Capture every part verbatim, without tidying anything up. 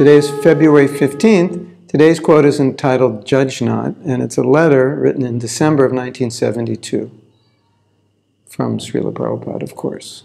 Today is February fifteenth. Today's quote is entitled "Judge Not," and it's a letter written in December of nineteen seventy-two from Srila Prabhupada, of course.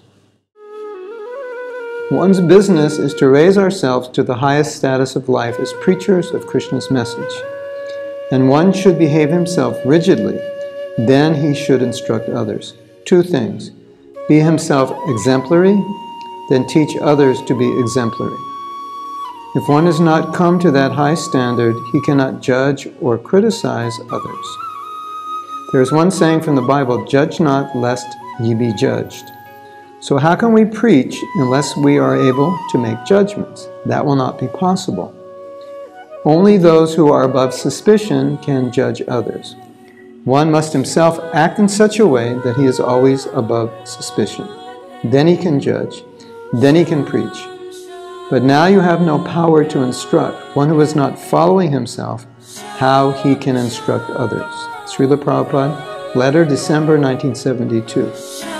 One's business is to raise ourselves to the highest status of life as preachers of Krishna's message. And one should behave himself rigidly, then he should instruct others. Two things: be himself exemplary, then teach others to be exemplary. If one has not come to that high standard, he cannot judge or criticize others. There is one saying from the Bible, "Judge not, lest ye be judged." So how can we preach unless we are able to make judgments? That will not be possible. Only those who are above suspicion can judge others. One must himself act in such a way that he is always above suspicion. Then he can judge. Then he can preach. But now you have no power to instruct. One who is not following himself, how he can instruct others. Srila Prabhupada, Letter December nineteen seventy-two.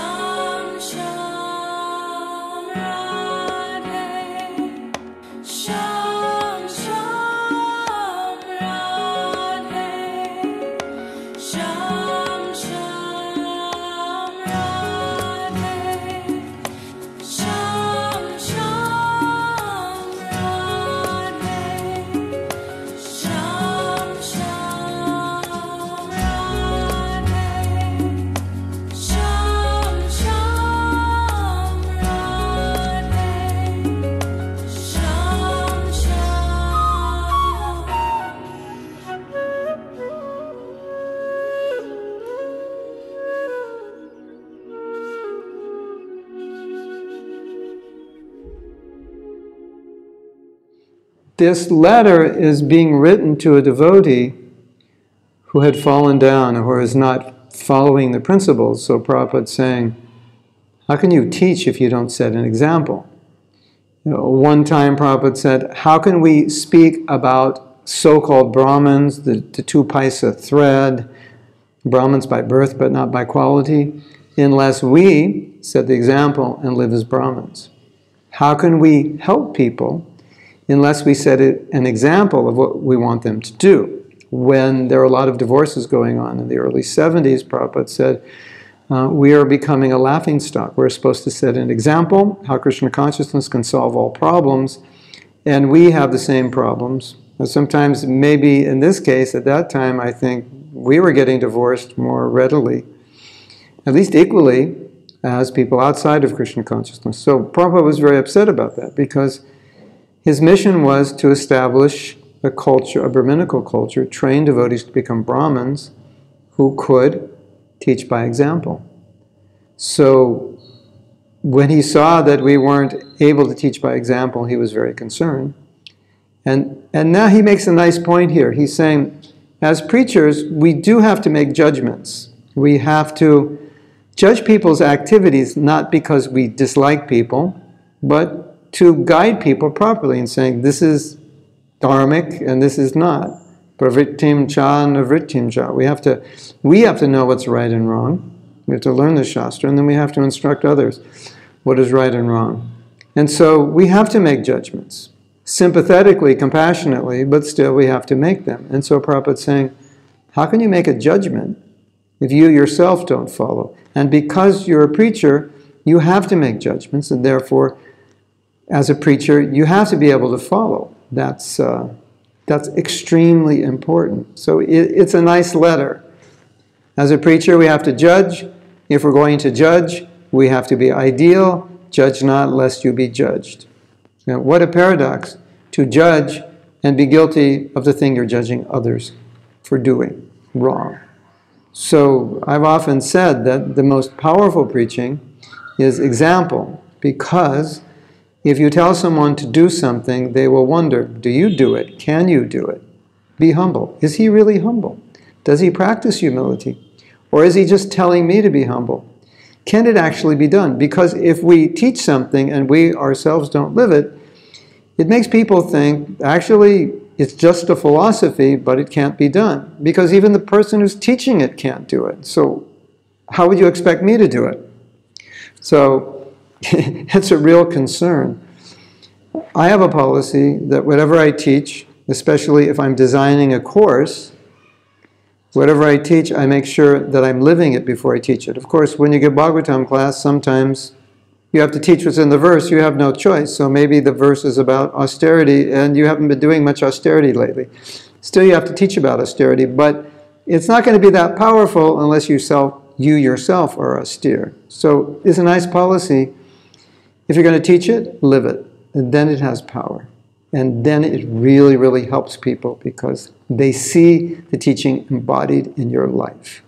This letter is being written to a devotee who had fallen down or is not following the principles. So Prabhupada is saying, how can you teach if you don't set an example? You know, one time Prabhupada said, how can we speak about so-called Brahmins, the, the two paisa thread, Brahmins by birth but not by quality, unless we set the example and live as Brahmins? How can we help people unless we set an example of what we want them to do? When there are a lot of divorces going on in the early seventies, Prabhupada said, uh, we are becoming a laughingstock. We're supposed to set an example, how Krishna consciousness can solve all problems, and we have the same problems. Sometimes, maybe in this case, at that time, I think we were getting divorced more readily, at least equally, as people outside of Krishna consciousness. So Prabhupada was very upset about that, because his mission was to establish a culture, a Brahminical culture, train devotees to become Brahmins who could teach by example. So when he saw that we weren't able to teach by example, he was very concerned. And, and now he makes a nice point here. He's saying, as preachers, we do have to make judgments. We have to judge people's activities not because we dislike people, but to guide people properly in saying, this is dharmic and this is not. Pravrittim cha navrittim cha. We have to, we have to know what's right and wrong. We have to learn the Shastra, and then we have to instruct others what is right and wrong. And so we have to make judgments, sympathetically, compassionately, but still we have to make them. And so Prabhupada is saying, how can you make a judgment if you yourself don't follow? And because you're a preacher, you have to make judgments, and therefore, as a preacher, you have to be able to follow. That's, uh, that's extremely important. So it, it's a nice letter. As a preacher, we have to judge. If we're going to judge, we have to be ideal. Judge not, lest you be judged. Now, what a paradox, to judge and be guilty of the thing you're judging others for doing wrong. So I've often said that the most powerful preaching is example, because if you tell someone to do something, they will wonder, do you do it? Can you do it? Be humble. Is he really humble? Does he practice humility? Or is he just telling me to be humble? Can it actually be done? Because if we teach something and we ourselves don't live it, it makes people think, actually, it's just a philosophy, but it can't be done. Because even the person who's teaching it can't do it. So how would you expect me to do it? So it's a real concern. I have a policy that whatever I teach, especially if I'm designing a course, whatever I teach, I make sure that I'm living it before I teach it. Of course, when you get Bhagavatam class, sometimes you have to teach what's in the verse. You have no choice. So maybe the verse is about austerity, and you haven't been doing much austerity lately. Still, you have to teach about austerity, but it's not going to be that powerful unless you, self, you yourself are austere. So it's a nice policy. If you're going to teach it, live it. And then it has power. And then it really, really helps people because they see the teaching embodied in your life.